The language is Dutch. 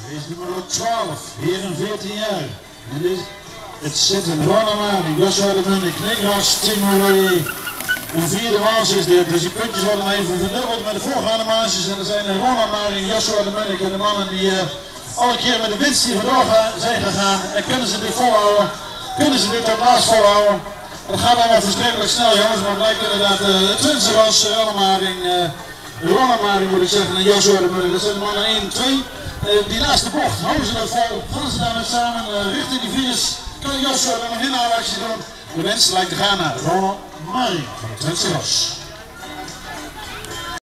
Deze nummer 12, hier een 14 jaar. En het zit een Ronamaring, Joshua de Munnik, Niklas, Timurri. Een vierde maas is dit, dus die puntjes worden even verdubbeld met de voorgaande maasjes. En er zijn een Ronamaring, Joshua de Munnik en de mannen die alle keer met de winst hier vandoor zijn gegaan. En kunnen ze dit volhouden? Kunnen ze dit tot laatst volhouden? Dat gaat allemaal verschrikkelijk snel, jongens, maar het blijkt inderdaad de twinste was, Ronamaring moet ik zeggen, en Joshua de Munnik. Dat zijn de mannen 1 en 2. Die laatste bocht, houden ze dat vol, gaan ze daarmee samen richting die finish. Kan Joshua dan nog inhaalactie doen? De wens lijkt te gaan naar Ronamaring van het Twentse Ros.